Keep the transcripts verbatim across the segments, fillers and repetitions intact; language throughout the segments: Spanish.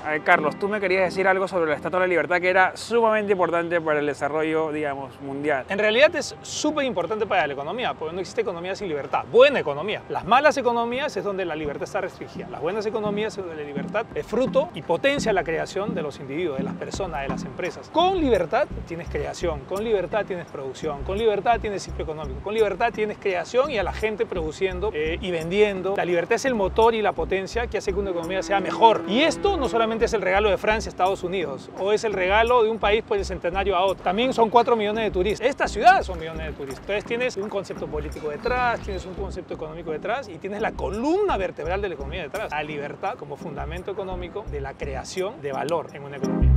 A ver, Carlos, tú me querías decir algo sobre la Estatua de la Libertad que era sumamente importante para el desarrollo, digamos, mundial. En realidad es súper importante para la economía, porque no existe economía sin libertad. Buena economía. Las malas economías es donde la libertad está restringida. Las buenas economías es donde la libertad es fruto y potencia la creación de los individuos, de las personas, de las empresas. Con libertad tienes creación, con libertad tienes producción, con libertad tienes ciclo económico, con libertad tienes creación y a la gente produciendo eh, y vendiendo. La libertad es el motor y la potencia que hace que una economía sea mejor. Y esto no solamente es el regalo de Francia a Estados Unidos, o es el regalo de un país por el centenario a otro. También son cuatro millones de turistas. Estas ciudades son millones de turistas. Entonces tienes un concepto político detrás, tienes un concepto económico detrás y tienes la columna vertebral de la economía detrás. La libertad como fundamento económico de la creación de valor en una economía.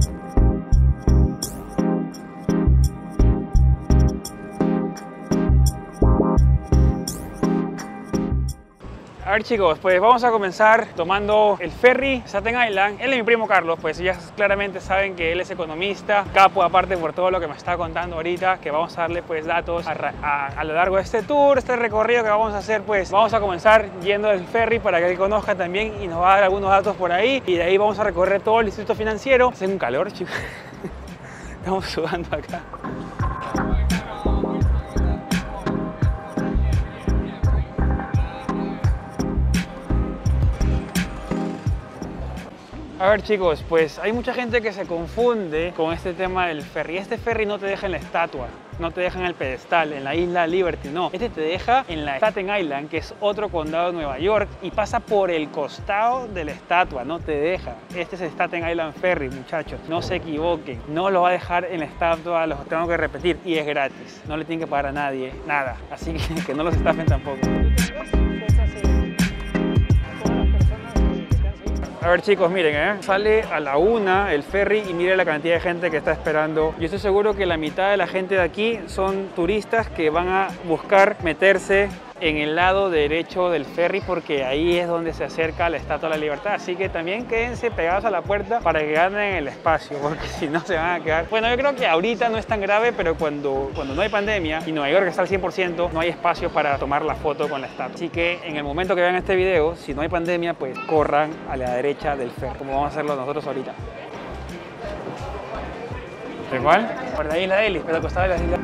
A ver chicos, pues vamos a comenzar tomando el ferry Staten Island. Él es mi primo Carlos, pues ya claramente saben que él es economista, capo aparte por todo lo que me está contando ahorita, que vamos a darle pues datos a, a, a lo largo de este tour, este recorrido que vamos a hacer. Pues vamos a comenzar yendo del ferry para que él conozca también y nos va a dar algunos datos por ahí, y de ahí vamos a recorrer todo el distrito financiero. Hace un calor, chicos. Estamos sudando acá. A ver chicos, pues hay mucha gente que se confunde con este tema del ferry. Este ferry no te deja en la estatua, no te deja en el pedestal, en la isla Liberty, no. Este te deja en la Staten Island, que es otro condado de Nueva York, y pasa por el costado de la estatua, no te deja. Este es el Staten Island Ferry, muchachos, no se equivoquen. No lo va a dejar en la estatua, los tengo que repetir, y es gratis. No le tienen que pagar a nadie, nada. Así que, que no los estafen tampoco. A ver chicos, miren, ¿eh? Sale a la una el ferry y miren la cantidad de gente que está esperando. Yo estoy seguro que la mitad de la gente de aquí son turistas que van a buscar meterse en el lado derecho del ferry, porque ahí es donde se acerca la Estatua de la Libertad. Así que también quédense pegados a la puerta para que ganen el espacio, porque si no se van a quedar. Bueno, yo creo que ahorita no es tan grave, pero cuando, cuando no hay pandemia y Nueva York está al cien por ciento, no hay espacio para tomar la foto con la estatua. Así que en el momento que vean este video, si no hay pandemia, pues corran a la derecha del ferry, como vamos a hacerlo nosotros ahorita. ¿Igual? Por la isla Ellis, pero al costado de la isla.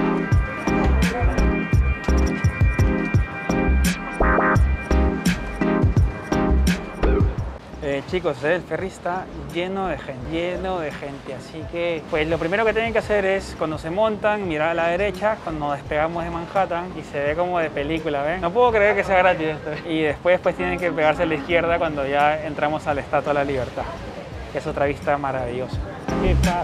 Eh, chicos, el ferry está lleno de gente, lleno de gente, así que pues lo primero que tienen que hacer es, cuando se montan, mirar a la derecha cuando nos despegamos de Manhattan, y se ve como de película, ¿ven? No puedo creer que sea gratis esto. Y después pues tienen que pegarse a la izquierda cuando ya entramos a la Estatua de la Libertad, que es otra vista maravillosa. ¿Qué pasa?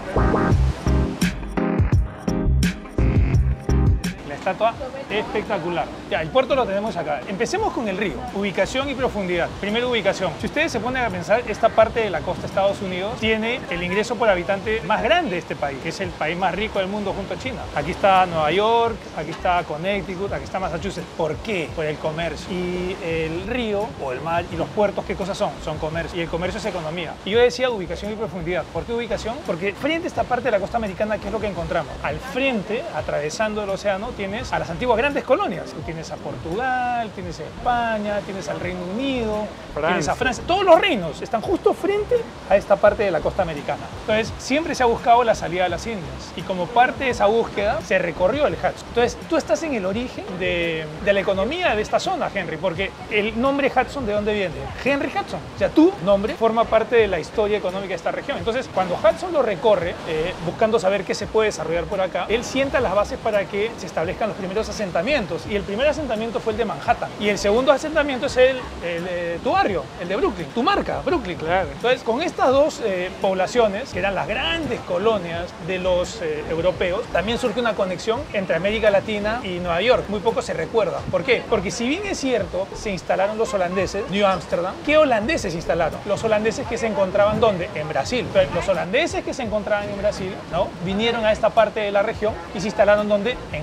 Estatua espectacular. Ya, el puerto lo tenemos acá. Empecemos con el río. Ubicación y profundidad. Primero, ubicación. Si ustedes se ponen a pensar, esta parte de la costa de Estados Unidos tiene el ingreso por habitante más grande de este país, que es el país más rico del mundo junto a China. Aquí está Nueva York, aquí está Connecticut, aquí está Massachusetts. ¿Por qué? Por el comercio. Y el río o el mar y los puertos, ¿qué cosas son? Son comercio. Y el comercio es economía. Y yo decía ubicación y profundidad. ¿Por qué ubicación? Porque frente a esta parte de la costa americana, ¿qué es lo que encontramos? Al frente, atravesando el océano, tiene a las antiguas grandes colonias. Tú tienes a Portugal, tienes a España, tienes al Reino Unido, Francia. Tienes a Francia. Todos los reinos están justo frente a esta parte de la costa americana. Entonces, siempre se ha buscado la salida a las Indias. Y como parte de esa búsqueda, se recorrió el Hudson. Entonces, tú estás en el origen de, de la economía de esta zona, Henry, porque el nombre Hudson, ¿de dónde viene? Henry Hudson. O sea, tu nombre forma parte de la historia económica de esta región. Entonces, cuando Hudson lo recorre, eh, buscando saber qué se puede desarrollar por acá, él sienta las bases para que se establezcan los primeros asentamientos, y el primer asentamiento fue el de Manhattan, y el segundo asentamiento es el, el eh, tu barrio, el de Brooklyn, tu marca, Brooklyn. Claro. Entonces, con estas dos eh, poblaciones, que eran las grandes colonias de los eh, europeos, también surge una conexión entre América Latina y Nueva York. Muy poco se recuerda. ¿Por qué? Porque si bien es cierto, se instalaron los holandeses, New Amsterdam. ¿Qué holandeses se instalaron? Los holandeses que se encontraban ¿dónde? En Brasil. Entonces, los holandeses que se encontraban en Brasil, ¿no? Vinieron a esta parte de la región y se instalaron ¿dónde? En Nueva York.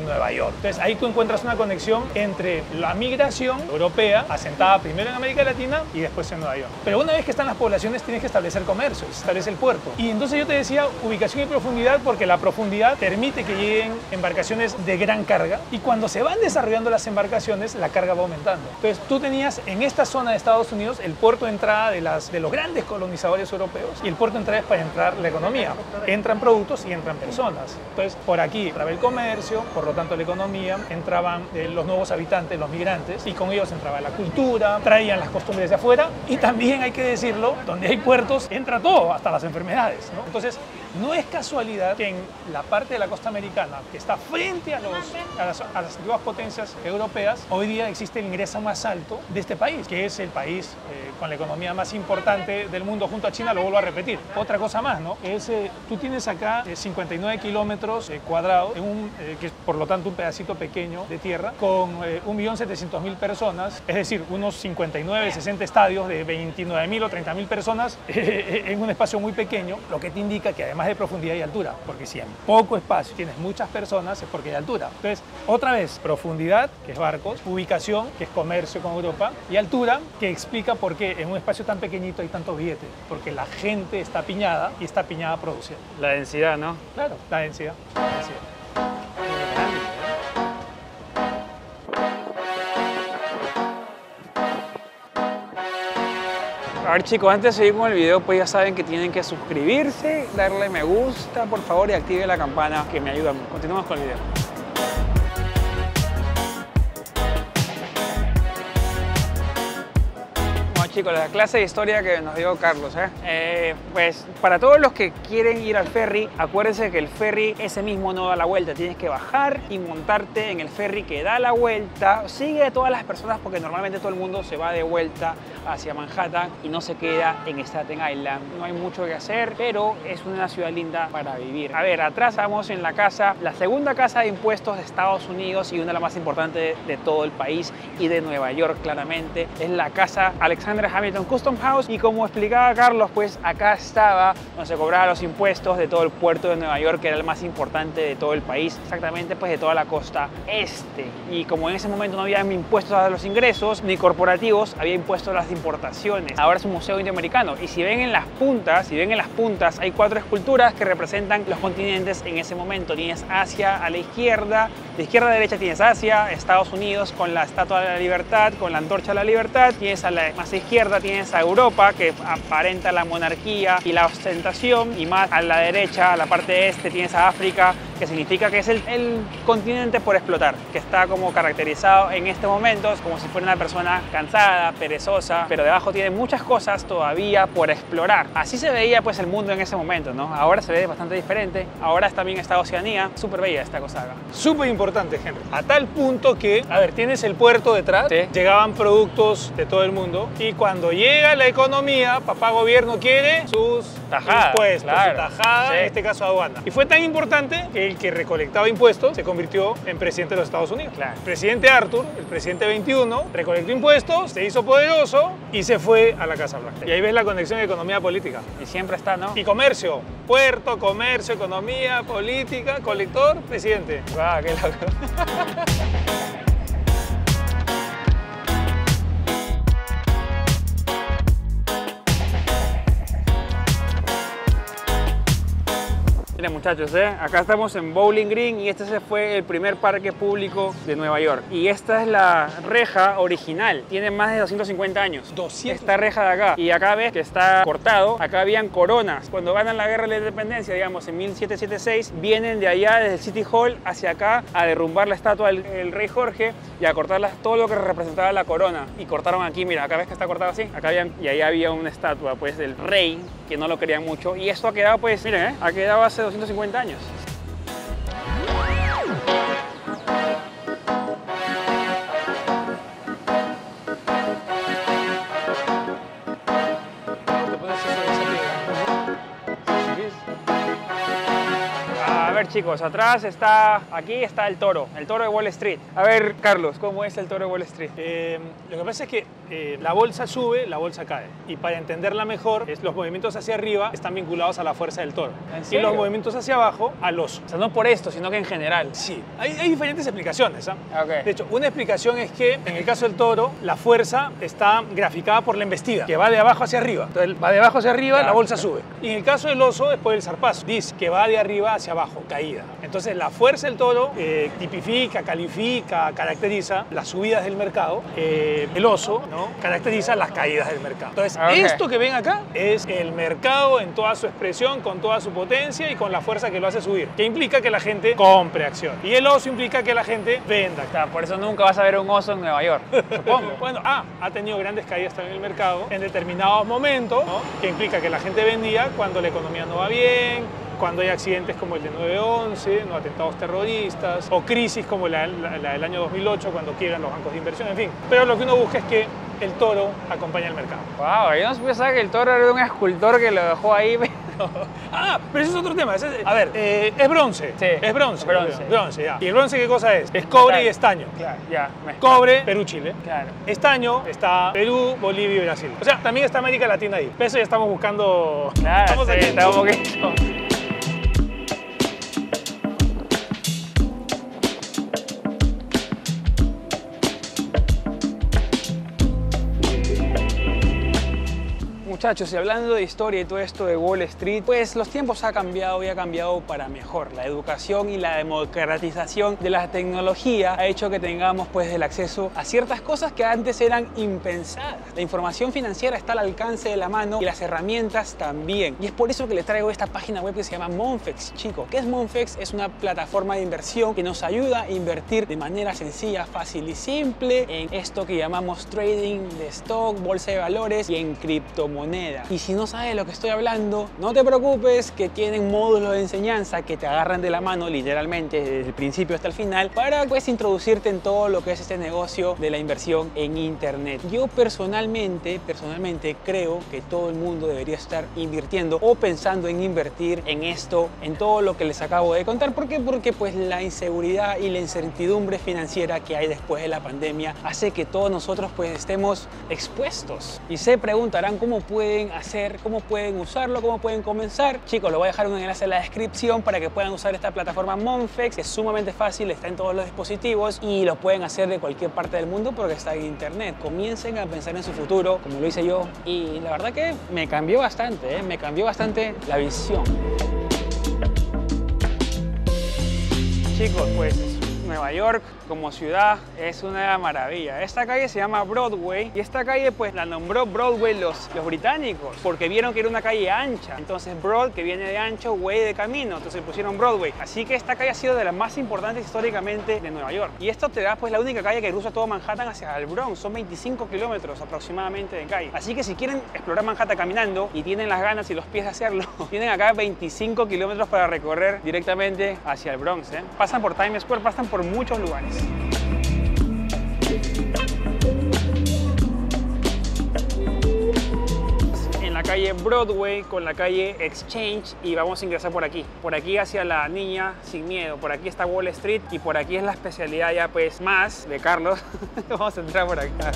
Ecuador. Entonces ahí tú encuentras una conexión entre la migración europea, asentada primero en América Latina y después en Nueva York. Pero una vez que están las poblaciones tienes que establecer comercio, se establece el puerto. Y entonces yo te decía ubicación y profundidad porque la profundidad permite que lleguen embarcaciones de gran carga y cuando se van desarrollando las embarcaciones la carga va aumentando. Entonces tú tenías en esta zona de Estados Unidos el puerto de entrada de, las, de los grandes colonizadores europeos y el puerto de entrada es para entrar la economía. Entran productos y entran personas. Entonces por aquí entraba el comercio, por lo tanto la economía, entraban eh, los nuevos habitantes, los migrantes y con ellos entraba la cultura, traían las costumbres de afuera y también hay que decirlo, donde hay puertos entra todo, hasta las enfermedades, ¿no? Entonces no es casualidad que en la parte de la costa americana que está frente a, los, a, las, a las antiguas potencias europeas, hoy día existe el ingreso más alto de este país, que es el país eh, con la economía más importante del mundo junto a China, lo vuelvo a repetir. Otra cosa más, ¿no? Es, eh, tú tienes acá eh, cincuenta y nueve kilómetros eh, cuadrados, en un, eh, que es por lo tanto un pedacito pequeño de tierra, con eh, un millón setecientos mil personas, es decir, unos cincuenta y nueve, sesenta estadios de veintinueve mil o treinta mil personas eh, en un espacio muy pequeño, lo que te indica que además de profundidad y altura, porque si en poco espacio tienes muchas personas es porque hay altura. Entonces, otra vez, profundidad, que es barcos, ubicación, que es comercio con Europa, y altura, que explica por qué en un espacio tan pequeñito hay tanto billete, porque la gente está apiñada y está apiñada produciendo. La densidad, ¿no? Claro, la densidad. La densidad. A ver chicos, antes de seguir con el video, pues ya saben que tienen que suscribirse, darle me gusta, por favor, y activen la campana que me ayudan. Continuamos con el video. Chicos, la clase de historia que nos dio Carlos, ¿eh? Eh, pues para todos los que quieren ir al ferry, acuérdense que el ferry ese mismo no da la vuelta, tienes que bajar y montarte en el ferry que da la vuelta, sigue a todas las personas porque normalmente todo el mundo se va de vuelta hacia Manhattan y no se queda en Staten Island. No hay mucho que hacer, pero es una ciudad linda para vivir. A ver, atrás vamos en la casa, la segunda casa de impuestos de Estados Unidos y una de las más importantes de todo el país y de Nueva York claramente, es la casa Alexander Hamilton Custom House y como explicaba Carlos, pues acá estaba donde se cobraban los impuestos de todo el puerto de Nueva York, que era el más importante de todo el país, exactamente pues de toda la costa este. Y como en ese momento no había impuestos a los ingresos ni corporativos, había impuestos a las importaciones. Ahora es un museo indioamericano y si ven en las puntas, si ven en las puntas hay cuatro esculturas que representan los continentes en ese momento. Tienes Asia a la izquierda, de izquierda a derecha tienes Asia, Estados Unidos con la Estatua de la Libertad, con la Antorcha de la Libertad, tienes a la más izquierda tienes a Europa que aparenta la monarquía y la ostentación y más a la derecha, a la parte este tienes a África, que significa que es el, el continente por explotar, que está como caracterizado en este momento como si fuera una persona cansada, perezosa, pero debajo tiene muchas cosas todavía por explorar. Así se veía pues el mundo en ese momento, ¿no? Ahora se ve bastante diferente, ahora también está Oceanía, súper bella esta cosa acá. Súper importante, Henry, a tal punto que, a ver, tienes el puerto detrás, sí, llegaban productos de todo el mundo y cuando llega la economía, papá gobierno quiere sus tajadas, impuestos, claro, su tajada, sí, en este caso aduana. Y fue tan importante que el que recolectaba impuestos se convirtió en presidente de los Estados Unidos. Claro. El presidente Arthur, el presidente veintiuno, recolectó impuestos, se hizo poderoso y se fue a la Casa Blanca. Y ahí ves la conexión de economía política. Y siempre está, ¿no? Y comercio, puerto, comercio, economía, política, colector, presidente. Wow, qué loco. Miren muchachos, ¿eh? Acá estamos en Bowling Green y este fue el primer parque público de Nueva York. Y esta es la reja original, tiene más de doscientos cincuenta años. doscientos. Esta reja de acá. Y acá ves que está cortado, acá habían coronas. Cuando ganan la guerra de la independencia, digamos, en mil setecientos setenta y seis, vienen de allá desde el City Hall hacia acá a derrumbar la estatua del, del rey Jorge y a cortar las, todo lo que representaba la corona. Y cortaron aquí, mira, acá ves que está cortado así. Acá habían, y ahí había una estatua pues del rey que no lo querían mucho. Y esto ha quedado pues, miren, ¿eh? Ha quedado hace doscientos cincuenta años. chicos, atrás está, aquí está el toro, el toro de Wall Street. A ver, Carlos, ¿cómo es el toro de Wall Street? Eh, lo que pasa es que eh, la bolsa sube, la bolsa cae. Y para entenderla mejor, es, los movimientos hacia arriba están vinculados a la fuerza del toro. ¿En Y serio? los movimientos hacia abajo al oso. O sea, no por esto, sino que en general. Sí, hay, hay diferentes explicaciones. ¿eh? Okay. De hecho, una explicación es que en el caso del toro, la fuerza está graficada por la embestida, que va de abajo hacia arriba. Entonces, va de abajo hacia arriba, Claro. la bolsa sube. Y en el caso del oso, es por el zarpazo. Dice que va de arriba hacia abajo, caída. Entonces, la fuerza del toro eh, tipifica, califica, caracteriza las subidas del mercado. Eh, el oso, ¿no?, caracteriza las caídas del mercado. Entonces, Okay. esto que ven acá es el mercado en toda su expresión, con toda su potencia y con la fuerza que lo hace subir, que implica que la gente compre acción. Y el oso implica que la gente venda. O sea, por eso nunca vas a ver un oso en Nueva York, supongo. Bueno, ah, ha tenido grandes caídas también en el mercado en determinados momentos, ¿no?, que implica que la gente vendía cuando la economía no va bien, cuando hay accidentes como el de nueve once, ¿no?, atentados terroristas, o crisis como la, la, la del año dos mil ocho, cuando quiebran los bancos de inversión, en fin. Pero lo que uno busca es que el toro acompaña al mercado. Wow, yo no pensaba que el toro era un escultor que lo dejó ahí. Ah, pero ese es otro tema. Ese es- a ver, eh, es bronce. Sí, es bronce. bronce. Bronce, ya. ¿Y el bronce qué cosa es? Es cobre Metal. y estaño. Claro, ya. Me... Cobre, Perú, Chile. Claro. Estaño está Perú, Bolivia y Brasil. O sea, también está América Latina ahí. Por eso ya estamos buscando... Claro, estamos sí, aquí. está un poquito. Muchachos, y hablando de historia y todo esto de Wall Street, pues los tiempos han cambiado y ha cambiado para mejor. La educación y la democratización de la tecnología ha hecho que tengamos pues el acceso a ciertas cosas que antes eran impensadas. La información financiera está al alcance de la mano y las herramientas también. Y es por eso que les traigo esta página web que se llama Monfex, chicos. ¿Qué es Monfex? Es una plataforma de inversión que nos ayuda a invertir de manera sencilla, fácil y simple en esto que llamamos trading de stock, bolsa de valores y en criptomonedas. Y si no sabes de lo que estoy hablando, no te preocupes, que tienen módulos de enseñanza que te agarran de la mano literalmente desde el principio hasta el final para pues introducirte en todo lo que es este negocio de la inversión en internet. Yo personalmente, personalmente creo que todo el mundo debería estar invirtiendo o pensando en invertir en esto, en todo lo que les acabo de contar. ¿Por qué? Porque pues la inseguridad y la incertidumbre financiera que hay después de la pandemia hace que todos nosotros pues estemos expuestos. Y se preguntarán cómo pueden hacer, cómo pueden usarlo, cómo pueden comenzar. Chicos, lo voy a dejar un enlace en la descripción para que puedan usar esta plataforma Monfex. Es sumamente fácil, está en todos los dispositivos y lo pueden hacer de cualquier parte del mundo porque está en internet. Comiencen a pensar en su futuro, como lo hice yo, y la verdad que me cambió bastante, ¿eh? me cambió bastante la visión. Chicos, pues Nueva York como ciudad es una maravilla. Esta calle se llama Broadway y esta calle pues la nombró Broadway los, los británicos porque vieron que era una calle ancha. Entonces Broad, que viene de ancho, way de camino, entonces pusieron Broadway. Así que esta calle ha sido de las más importantes históricamente de Nueva York. Y esto te da pues la única calle que cruza todo Manhattan hacia el Bronx. Son veinticinco kilómetros aproximadamente de calle. Así que si quieren explorar Manhattan caminando y tienen las ganas y los pies de hacerlo, tienen acá veinticinco kilómetros para recorrer directamente hacia el Bronx, ¿eh? Pasan por Times Square, pasan por muchos lugares. En la calle Broadway con la calle Exchange y vamos a ingresar por aquí. Por aquí hacia la Niña Sin Miedo. Por aquí está Wall Street y por aquí es la especialidad ya pues más de Carlos. Vamos a entrar por acá.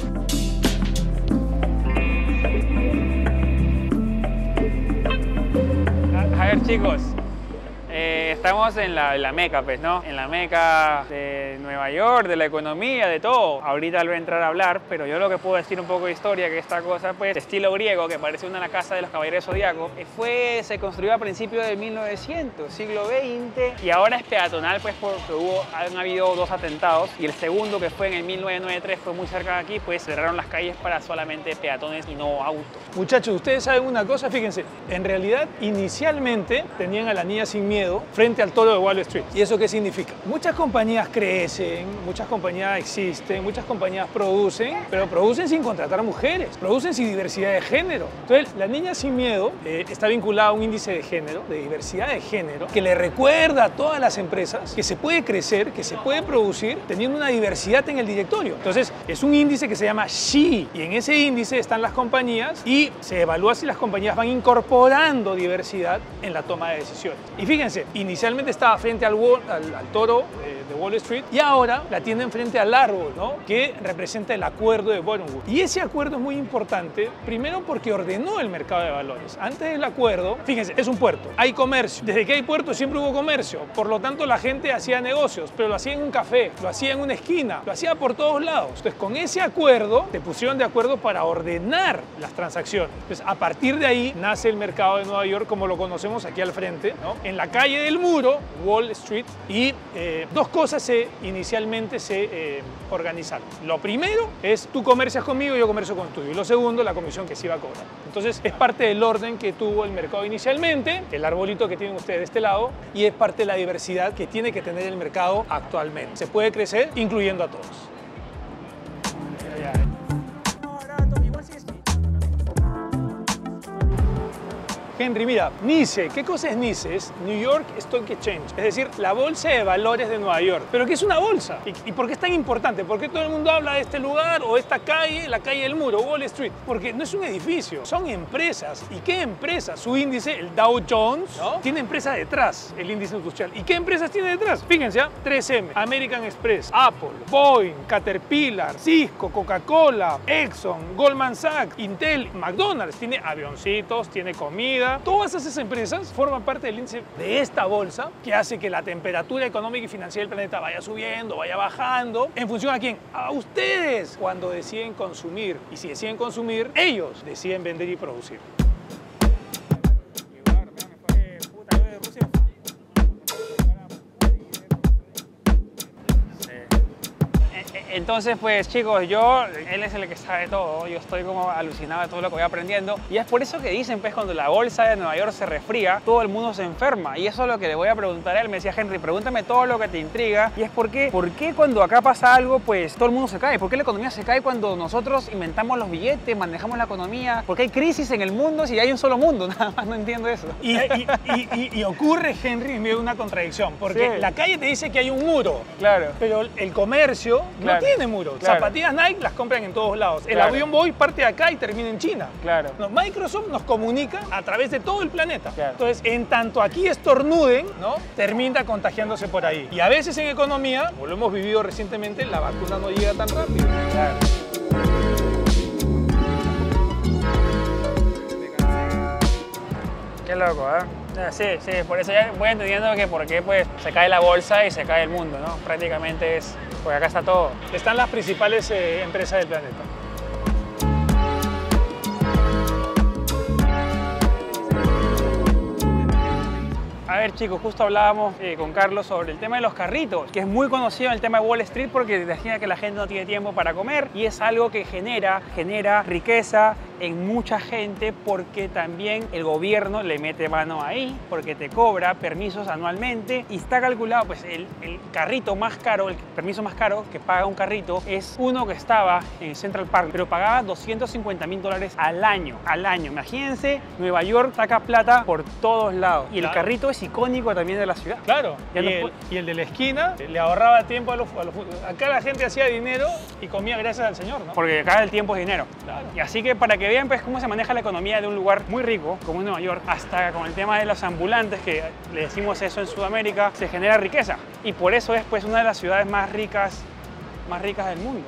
A ver, chicos. Eh, estamos en la, en la meca, pues, ¿no? En la meca de Nueva York, de la economía, de todo. Ahorita lo voy a entrar a hablar, pero yo lo que puedo decir un poco de historia, que esta cosa, pues, de estilo griego, que parece una casa de los caballeros zodiaco, eh, fue, se construyó a principios de mil novecientos, siglo veinte, y ahora es peatonal, pues, porque hubo, han habido dos atentados, y el segundo, que fue en el mil novecientos noventa y tres, fue muy cerca de aquí, pues, cerraron las calles para solamente peatones y no autos. Muchachos, ustedes saben una cosa, fíjense, en realidad, inicialmente, tenían a la Niña Sin Miedo frente al toro de Wall Street. ¿Y eso qué significa? Muchas compañías crecen, muchas compañías existen, muchas compañías producen, pero producen sin contratar mujeres, producen sin diversidad de género. Entonces, la Niña Sin Miedo eh, está vinculada a un índice de género, de diversidad de género, que le recuerda a todas las empresas que se puede crecer, que se puede producir teniendo una diversidad en el directorio. Entonces, es un índice que se llama S H E, y en ese índice están las compañías y se evalúa si las compañías van incorporando diversidad en la toma de decisiones. Y fíjense, inicialmente Inicialmente estaba frente al, wall, al, al toro eh, de Wall Street y ahora la tienen frente al árbol, ¿no? Que representa el acuerdo de Bretton Woods. Y ese acuerdo es muy importante, primero porque ordenó el mercado de valores. Antes del acuerdo, fíjense, es un puerto, hay comercio. Desde que hay puerto siempre hubo comercio, por lo tanto la gente hacía negocios, pero lo hacía en un café, lo hacía en una esquina, lo hacía por todos lados. Entonces con ese acuerdo se pusieron de acuerdo para ordenar las transacciones. Entonces a partir de ahí nace el mercado de Nueva York como lo conocemos aquí al frente, ¿no? En la calle del muro, Wall Street, y eh, dos cosas se, inicialmente se eh, organizaron. Lo primero es tú comercias conmigo, yo comercio contigo. Y lo segundo, la comisión que se iba a cobrar. Entonces es parte del orden que tuvo el mercado inicialmente, el arbolito que tienen ustedes de este lado, y es parte de la diversidad que tiene que tener el mercado actualmente. Se puede crecer incluyendo a todos. Henry, mira, NYSE, ¿qué cosa es NYSE? Es New York Stock Exchange, es decir, la bolsa de valores de Nueva York. ¿Pero qué es una bolsa? ¿Y, y por qué es tan importante? ¿Por qué todo el mundo habla de este lugar o esta calle, la calle del muro, Wall Street? Porque no es un edificio, son empresas. ¿Y qué empresas? Su índice, el Dow Jones, ¿no? Tiene empresas detrás, el índice industrial. ¿Y qué empresas tiene detrás? Fíjense, ¿eh? tres eme, American Express, Apple, Boeing, Caterpillar, Cisco, Coca-Cola, Exxon, Goldman Sachs, Intel, McDonald's. Tiene avioncitos, tiene comida. Todas esas empresas forman parte del índice de esta bolsa que hace que la temperatura económica y financiera del planeta vaya subiendo, vaya bajando. ¿En función a quién? A ustedes, cuando deciden consumir. Y si deciden consumir, ellos deciden vender y producir. Entonces, pues chicos, yo, él es el que sabe todo, yo estoy como alucinado de todo lo que voy aprendiendo y es por eso que dicen, pues, cuando la bolsa de Nueva York se resfría, todo el mundo se enferma y eso es lo que le voy a preguntar a él. Me decía, Henry, pregúntame todo lo que te intriga y es por qué, ¿por qué cuando acá pasa algo, pues todo el mundo se cae? ¿Por qué la economía se cae cuando nosotros inventamos los billetes, manejamos la economía? ¿Por qué hay crisis en el mundo si hay un solo mundo? Nada más no entiendo eso. Y, y, y, y, y ocurre, Henry, en medio de una contradicción, porque sí, la calle te dice que hay un muro, claro, pero el comercio claro, no tiene muros. Claro. Zapatillas Nike las compran en todos lados. El claro, avión Boeing parte de acá y termina en China. Claro. No, Microsoft nos comunica a través de todo el planeta. Claro. Entonces, en tanto aquí estornuden, ¿no? Termina contagiándose por ahí. Y a veces en economía, como lo hemos vivido recientemente, la vacuna no llega tan rápido. Claro. Qué loco, ¿eh? Sí, sí, por eso ya voy entendiendo que por qué pues, se cae la bolsa y se cae el mundo, ¿no? Prácticamente es, porque acá está todo. Están las principales eh, empresas del planeta. A ver chicos, justo hablábamos eh, con Carlos sobre el tema de los carritos, que es muy conocido en el tema de Wall Street porque imagina que la gente no tiene tiempo para comer y es algo que genera, genera riqueza en mucha gente porque también el gobierno le mete mano ahí porque te cobra permisos anualmente y está calculado, pues el, el carrito más caro, el permiso más caro que paga un carrito es uno que estaba en Central Park, pero pagaba doscientos cincuenta mil dólares al año, al año. Imagínense, Nueva York saca plata por todos lados y el claro, carrito es icónico también de la ciudad. Claro, y, no el, y el de la esquina le ahorraba tiempo a los, a los... Acá la gente hacía dinero y comía gracias al señor, ¿no? Porque acá el tiempo es dinero. Claro. Y así que para que vean pues cómo se maneja la economía de un lugar muy rico como Nueva York, hasta con el tema de los ambulantes, que le decimos eso en Sudamérica, se genera riqueza. Y por eso es pues una de las ciudades más ricas, más ricas del mundo,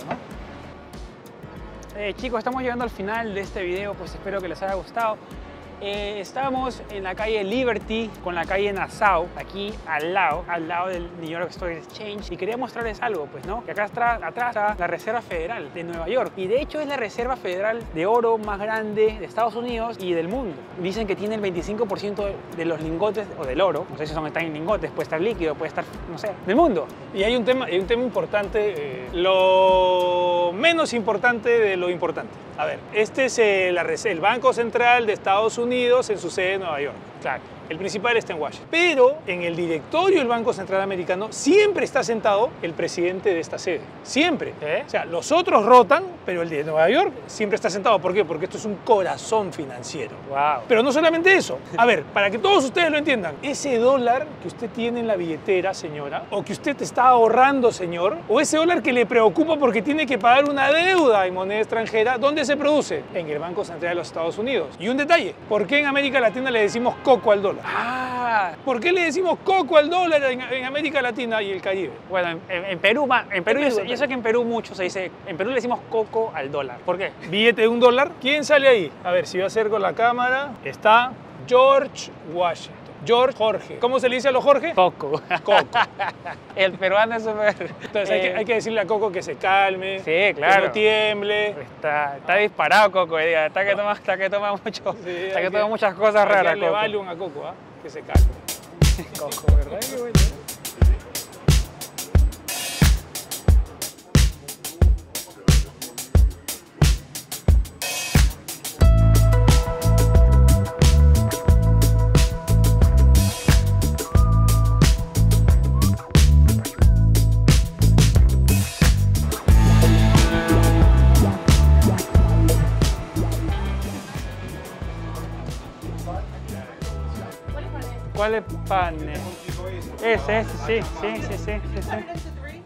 ¿no? Eh, chicos, estamos llegando al final de este video, pues espero que les haya gustado. Eh, estamos en la calle Liberty con la calle Nassau, aquí al lado, al lado del New York Stock Exchange, y quería mostrarles algo, pues, ¿no? Que acá atrás, atrás está la Reserva Federal de Nueva York, y de hecho es la reserva federal de oro más grande de Estados Unidos y del mundo. Dicen que tiene el veinticinco por ciento de los lingotes, o del oro, no sé si son están en lingotes, puede estar líquido, puede estar, no sé, del mundo. Y hay un tema, hay un tema importante, eh, lo menos importante de lo importante. A ver, este es eh, la, el Banco Central de Estados Unidos en su sede en Nueva York. Claro, el principal está en Washington. Pero en el directorio del Banco Central Americano siempre está sentado el presidente de esta sede. Siempre. ¿Eh? O sea, los otros rotan, pero el de Nueva York siempre está sentado. ¿Por qué? Porque esto es un corazón financiero. Wow. Pero no solamente eso. A ver, para que todos ustedes lo entiendan, ese dólar que usted tiene en la billetera, señora, o que usted está ahorrando, señor, o ese dólar que le preocupa porque tiene que pagar una deuda en moneda extranjera, ¿dónde se produce? En el Banco Central de los Estados Unidos. Y un detalle, ¿por qué en América Latina le decimos coco al dólar? dólar. Ah, ¿Por qué le decimos coco al dólar en, en América Latina y el Caribe? bueno, en, en- en Perú, ma- en Perú, En yo, Perú, sé- yo sé que en Perú mucho se dice, en Perú le decimos coco al dólar. ¿Por qué? Billete de un dólar. ¿Quién sale ahí? A ver, si yo acerco la cámara, está George Washington. George Jorge. ¿Cómo se le dice a los Jorge? Coco. Coco. El peruano es súper... Entonces hay, que, eh, hay que decirle a Coco que se calme, Sí, claro. que no tiemble. Está, está disparado Coco, eh, diga, está que toma, está que toma mucho, Sí, está hay que toma muchas cosas hay que raras, darle Coco. Valium a Coco, ¿ah? Que se calme. Coco, ¿verdad? Qué bueno. ¿Cuál es panes? Ese, ese, sí, sí, sí, sí, sí, sí.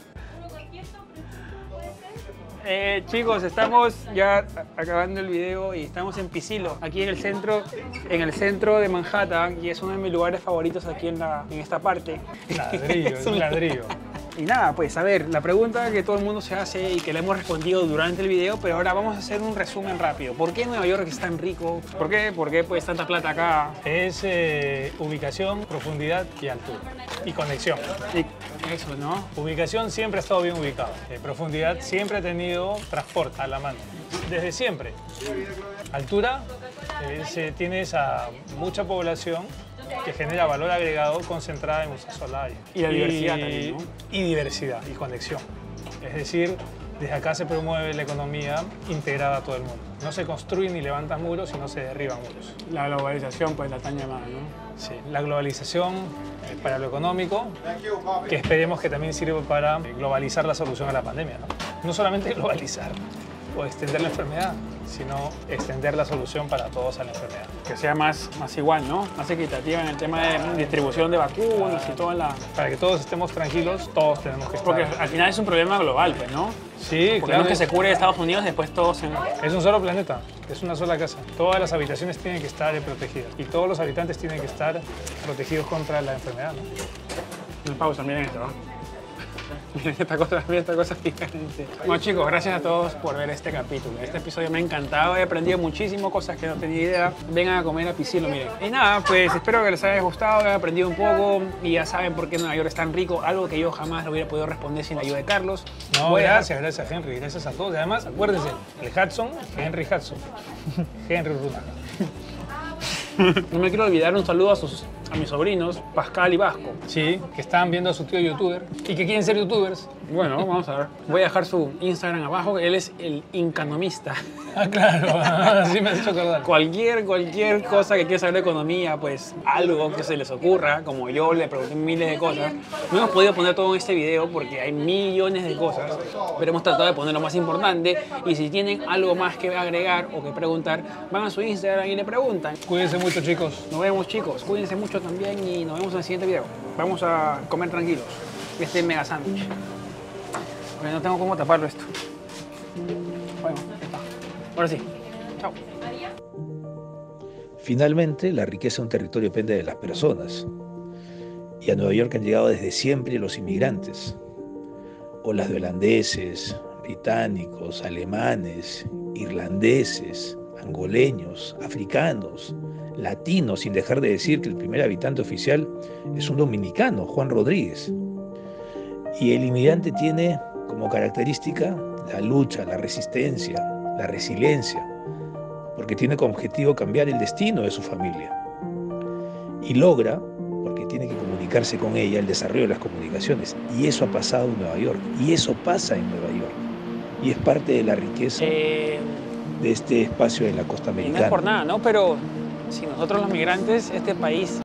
Eh, chicos, estamos ya acabando el video y estamos en Pisilo, aquí en el centro, en el centro de Manhattan, y es uno de mis lugares favoritos aquí en, la, en esta parte. Ladrillo, es un ladrillo. Y nada, pues a ver, la pregunta que todo el mundo se hace y que le hemos respondido durante el video, pero ahora vamos a hacer un resumen rápido. ¿Por qué Nueva York es tan rico? ¿Por qué? ¿Por qué pues tanta plata acá? Es eh, ubicación, profundidad y altura. Y conexión. Y eso, ¿no? Ubicación siempre ha estado bien ubicado. Eh, profundidad siempre ha tenido transporte a la mano. Desde siempre. Altura, eh, se, tienes a mucha población que genera valor agregado concentrada en un solo área. Y la diversidad también, ¿no? Y diversidad y conexión. Es decir, desde acá se promueve la economía integrada a todo el mundo. No se construyen ni levantan muros, sino se derriban muros. La globalización, pues la tan llamada, ¿no? Sí, la globalización es para lo económico, que esperemos que también sirva para globalizar la solución a la pandemia, ¿no? No solamente globalizar o extender la enfermedad, sino extender la solución para todos a la enfermedad. Que sea más, más igual, ¿no? Más equitativa en el tema de distribución de vacunas y toda la... Para que todos estemos tranquilos, todos tenemos que estar. Porque al final es un problema global, pues, ¿no? Sí, Porque claro. no es que se cure de Estados Unidos, después todos en... Es un solo planeta, es una sola casa. Todas las habitaciones tienen que estar protegidas y todos los habitantes tienen que estar protegidos contra la enfermedad, ¿no? Una pausa, miren esto, ¿no? Miren esta cosa, miren esta cosa gigante. Bueno, chicos, gracias a todos por ver este capítulo. Este episodio me ha encantado, he aprendido muchísimo, cosas que no tenía idea. Vengan a comer a Pisilo, miren. Y nada, pues espero que les haya gustado, hayan aprendido un poco y ya saben por qué Nueva York es tan rico, algo que yo jamás lo hubiera podido responder sin la ayuda de Carlos. No, Voy a- gracias, gracias Henry, gracias a todos. Y además, acuérdense, el Hudson, Henry Hudson, Henry Runa. No me quiero olvidar un saludo a, sus, a mis sobrinos, Pascal y Vasco. Sí, que estaban viendo a su tío youtuber y que quieren ser youtubers. Bueno, vamos a ver. Voy a dejar su Instagram abajo, él es el incanomista. Ah, claro, así me has hecho acordar. Cualquier, cualquier cosa que quieras saber de economía, pues algo que se les ocurra, como yo le pregunté miles de cosas. No hemos podido poner todo en este video porque hay millones de cosas, pero hemos tratado de poner lo más importante. Y si tienen algo más que agregar o que preguntar, van a su Instagram y le preguntan. Cuídense mucho, chicos. Nos vemos, chicos. Cuídense mucho también y nos vemos en el siguiente video. Vamos a comer tranquilos este mega sándwich. Porque no tengo cómo taparlo esto. Bueno, ya está. Ahora sí. Chao. Finalmente, la riqueza de un territorio depende de las personas. Y a Nueva York han llegado desde siempre los inmigrantes. Olas de holandeses, británicos, alemanes, irlandeses, angoleños, africanos, latinos, sin dejar de decir que el primer habitante oficial es un dominicano, Juan Rodríguez. Y el inmigrante tiene como característica la lucha, la resistencia, la resiliencia, porque tiene como objetivo cambiar el destino de su familia. Y logra, porque tiene que comunicarse con ella, el desarrollo de las comunicaciones. Y eso ha pasado en Nueva York, y eso pasa en Nueva York. Y es parte de la riqueza Eh, de este espacio de la costa y no es americana. por nada, ¿no? Pero si nosotros los migrantes, este país